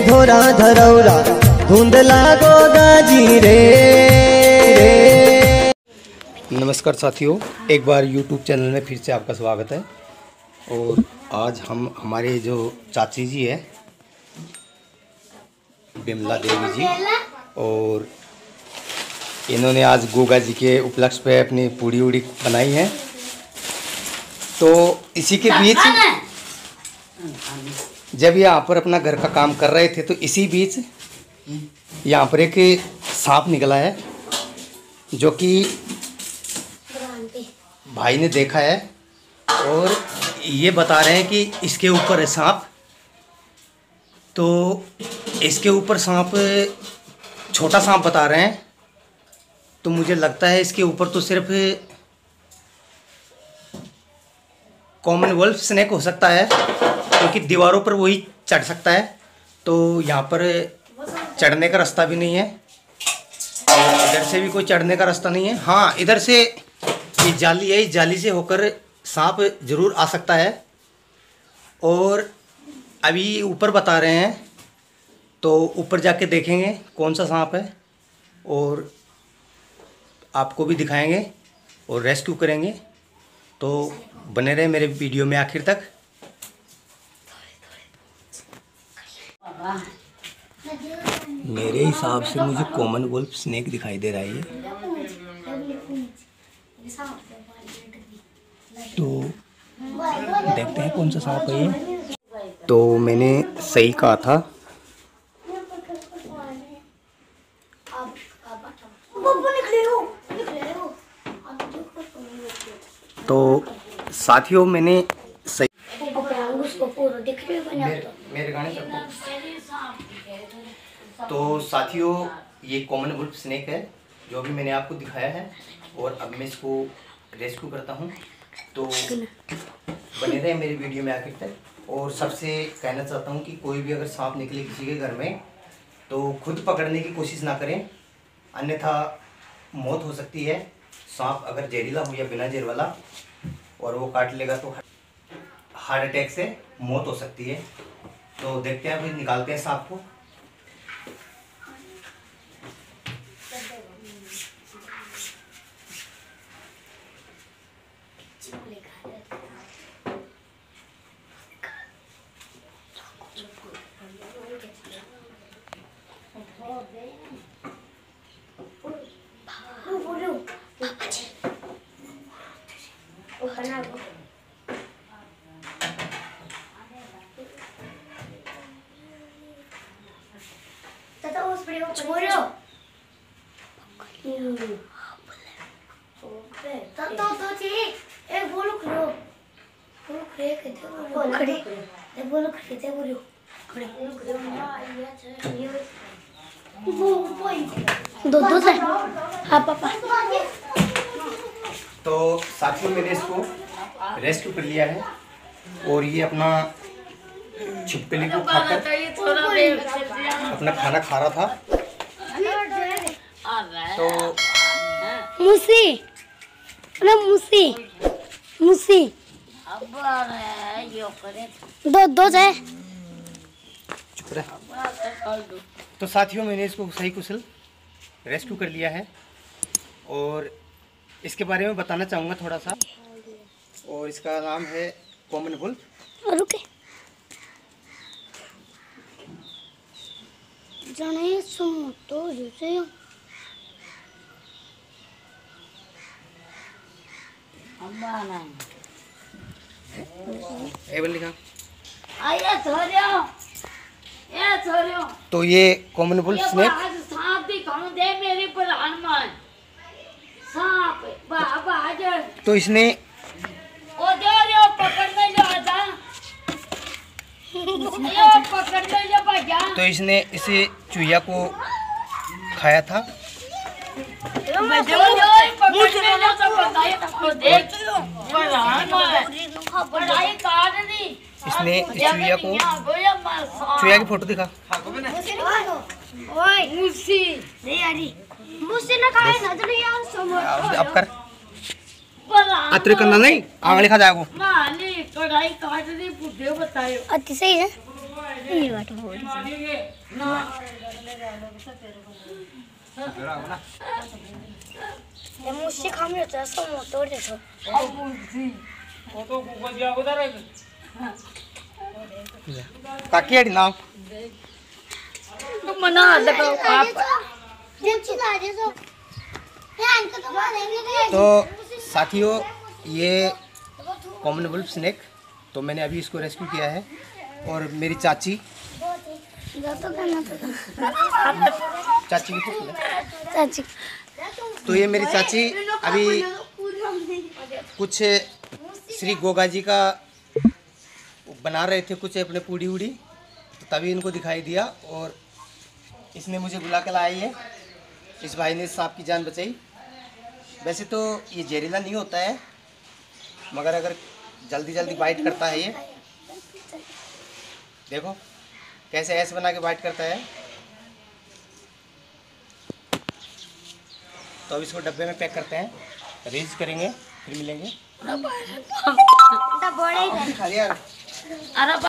घोरा धरौरा धुंधला गो गाजी रे। नमस्कार साथियों, एक बार YouTube चैनल में फिर से आपका स्वागत है। और आज हम हमारे जो चाची जी है बिमला देवी जी, और इन्होंने आज गोगा जी के उपलक्ष्य पे अपनी पूड़ी उड़ी बनाई है। तो इसी के बीच जब यहाँ पर अपना घर का काम कर रहे थे तो इसी बीच यहाँ पर एक सांप निकला है, जो कि भाई ने देखा है और ये बता रहे हैं कि इसके ऊपर है सांप। तो इसके ऊपर सांप, छोटा सांप बता रहे हैं। तो मुझे लगता है इसके ऊपर तो सिर्फ कॉमन वुल्फ स्नेक हो सकता है, क्योंकि दीवारों पर वही चढ़ सकता है। तो यहाँ पर चढ़ने का रास्ता भी नहीं है, और इधर से भी कोई चढ़ने का रास्ता नहीं है। हाँ, इधर से ये जाली है, इस जाली से होकर सांप जरूर आ सकता है। और अभी ऊपर बता रहे हैं, तो ऊपर जाके देखेंगे कौन सा सांप है और आपको भी दिखाएंगे और रेस्क्यू करेंगे। तो बने रहे मेरे वीडियो में आखिर तक। मेरे हिसाब से मुझे कॉमन वुल्फ स्नेक दिखाई दे रहा है ये। तो देखते हैं कौन सा सांप है ये। तो मैंने सही कहा था। तो साथियों मैंने सही मेरे गाने तो साथियों ये कॉमन वुल्फ स्नेक है जो भी मैंने आपको दिखाया है, और अब मैं इसको रेस्क्यू करता हूँ। तो बने रहे मेरी वीडियो में आखिर तक। और सबसे कहना चाहता हूँ कि कोई भी अगर सांप निकले किसी के घर में तो खुद पकड़ने की कोशिश ना करें, अन्यथा मौत हो सकती है। सांप अगर जहरीला हो या बिना जहर वाला और वो काट लेगा तो हार्ट अटैक से मौत हो सकती है। तो देखते हैं, फिर निकालते हैं सांप को। दो है। हाँ पापा। तो साथियों मैंने इसको रेस्क्यू कर लिया है, और ये अपना छिपकली को खाकर अपना खाना खा रहा था। तो मुसी ना मुसी मुसी दो है। चुप रहे। तो साथियों मैंने इसको सही कुशल रेस्क्यू कर लिया है, और इसके बारे में बताना चाहूँगा थोड़ा सा। और इसका नाम है कॉमन वुल्फ। रुके जाने सुनो तो जैसे लिखा। ये तो ये कॉमन वुल्फ स्नेक तो इसने इसे चूहिया को खाया था। इसने इस चूहिया की फोटो दिखा। अब कर अत्र करना नहीं, आंगली खा जाएगा। सही है। ये बात बोल ये मुझसे काम नहीं होता सब मोटो देखो काकी अड़ी नाम मना लगाओ आप तो साथियों ये कॉमनवेल्थ स्नेक तो मैंने अभी इसको रेस्क्यू किया है और मेरी चाची चाची भी तो चाची तो ये मेरी चाची अभी कुछ श्री गोगा जी का बना रहे थे कुछ अपने पूड़ी उड़ी तो तभी इनको दिखाई दिया और इसने मुझे बुला के लाया है। इस भाई ने सांप की जान बचाई। वैसे तो ये जहरीला नहीं होता है मगर अगर जल्दी जल्दी बाइट करता है ये देखो कैसे ऐसे बना के बाइट करता है। तो अब इसको डब्बे में पैक करते हैं रेज करेंगे फिर मिलेंगे। बड़े खा लिया। अरे